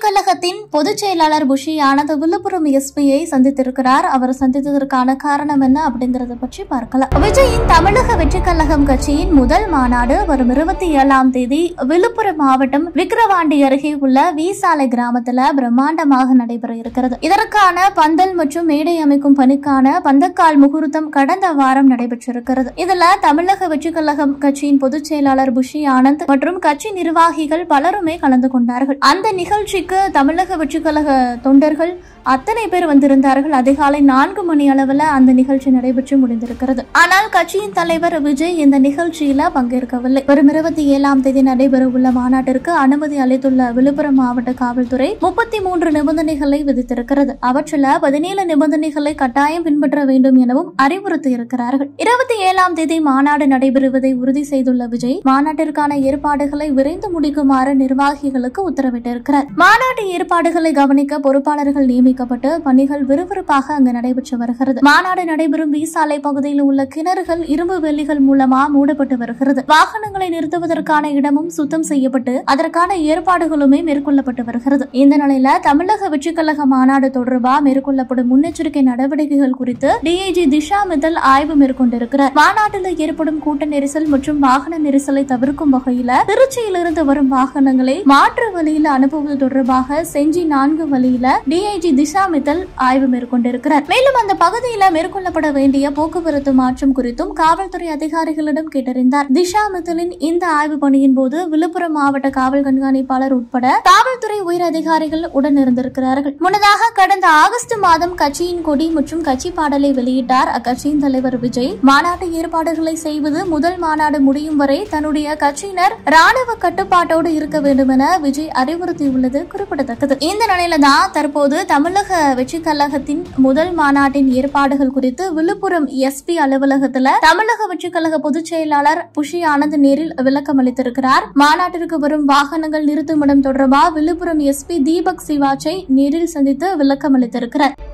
கழகத்தின் பொதுச் செயலாளர் புஷி ஆனந்த் விழுப்புரம் எஸ்பியை சந்தித்திருக்கிறார். அவர் சந்தித்ததற்கான காரணம் என்ன அப்படிங்கறத பற்றி பார்க்கலாம். விஜயின் தமிழக வெற்றி கழகம் கட்சியின் முதல் மாநாடு வரும் 27ஆம் தேதி விழுப்புரம் மாவட்டம் விக்கிரவாண்டி அருகே உள்ள வீசாலை கிராமத்துல பிரம்மாண்டமாக நடைபெற இருக்கிறது. இதற்கான பந்தல் மற்றும் மேடை அமைக்கும் பணிக்கான பந்தக்கால் முகூர்த்தம் கடந்த வாரம் நடைபெற்றிருக்கிறது. இதுல தமிழக வெற்றி கழகம் கட்சியின் பொதுச் செயலாளர் புஷி ஆனந்த் மற்றும் கட்சி நிர்வாகிகள் பலருமே கலந்து கொண்டார்கள். அந்த நிகழ்ச்சிக்கு தமிழக வெற்றி கழக தொண்டர்கள் அத்தனை பேர் வந்திருந்தார்கள். அதிகாலை 4 மணி அளவில் அந்த நிகழ்ச்சி நடைபெற்று முடிந்திருக்கிறது. ஆனால் கட்சியின் தலைவர் விஜய் இந்த நிகழ்ச்சியில பங்கேற்கவில்லை. வரும் 27ஆம் தேதி நடைபெற உள்ள மாநாட்டிற்கு அனுமதி அளித்துள்ள விழுப்புரம் மாவட்ட காவல்துறை 33 நிபந்தனைகளை விதித்திருக்கிறது. அவற்றில் 17 நிபந்தனைகளை கட்டாயம் பின்பற்ற வேண்டும் எனவும் அறிவுறுத்தி இருக்கிறார்கள். 27ஆம் தேதி மாநாடு நடைபெறுவதை உறுதி செய்துள்ள விஜய் மாநாட்டிற்கான ஏற்பாடுகளை விரைந்து முடிக்குமாறு நிர்வாகிகளுக்கு உத்தரவிட்டிருக்கிறார். மாநாட்டு ஏற்பாடுகளை கவனிக்க பொறுப்பாளர்கள் நியமிக்கப்பட்டு பணிகள் விறுவிறுப்பாக அங்கு நடைபெற்று வருகிறது. மாநாடு நடைபெறும் வீசாலை பகுதியில் உள்ள கிணறுகள் இரும்பு வேலிகள் மூலமா மூடப்பட்டு வருகிறது. வாகனங்களை நிறுத்துவதற்கான இடமும் சுத்தம் செய்யப்பட்டு அதற்கான ஏற்பாடுகளுமே மேற்கொள்ளப்பட்டு வருகிறது. இந்த நிலையில தமிழக வெற்றி கழக மாநாடு தொடர்பாக மேற்கொள்ளப்படும் முன்னெச்சரிக்கை நடவடிக்கைகள் குறித்து டிஐஜி திஷா மித்தல் ஆய்வு மேற்கொண்டிருக்கிறார். மாநாட்டில் ஏற்படும் கூட்ட நெரிசல் மற்றும் வாகன நெரிசலை தவிர்க்கும் வகையில திருச்சியிலிருந்து வரும் வாகனங்களை மாற்று வழியில் அனுப்புவது தொடர்பாக செஞ்சி 4 வழியில டிஐஜி திஷா மித்தல் ஆய்வு மேற்கொண்டிருக்கிறார். மேலும் அந்த பகுதியில் மேற்கொள்ளப்பட வேண்டிய போக்குவரத்து மாற்றம் குறித்தும் காவல்துறை அதிகாரிகளிடம் கேட்டறிந்தார். திஷா மித்தலின் இந்த ஆய்வு பணியின் போது விழுப்புரம் மாவட்ட காவல் கண்காணிப்பாளர் உட்பட காவல்துறை உயர் அதிகாரிகள் உடன் இருந்திருக்கிறார்கள். முன்னதாக கடந்த ஆகஸ்ட் மாதம் கட்சியின் கொடி மற்றும் கட்சி பாடலை வெளியிட்டார் அக்கட்சியின் தலைவர் விஜய். மாநாட்டு ஏற்பாடுகளை செய்வது முதல் மாநாடு முடியும் வரை தன்னுடைய கட்சியினர் ராணுவ கட்டுப்பாட்டோடு இருக்க வேண்டும் என விஜய் அறிவுறுத்தியுள்ளது குறிப்பிடத்தக்கது. இந்த நிலையில தான் தற்போது தமிழக வெற்றி கழகத்தின் முதல் மாநாட்டின் ஏற்பாடுகள் குறித்து விழுப்புரம் எஸ்பி அலுவலகத்தில் தமிழக வெற்றி கழக பொதுச் செயலாளர் புஷி ஆனந்த் நேரில் விளக்கம் அளித்திருக்கிறார். மாநாட்டிற்கு வரும் வாகனங்கள் நிறுத்துமிடம் தொடர்பாக விழுப்புரம் எஸ்பி தீபக் சிவாச்சை நேரில் சந்தித்து விளக்கம் அளித்திருக்கிறார்.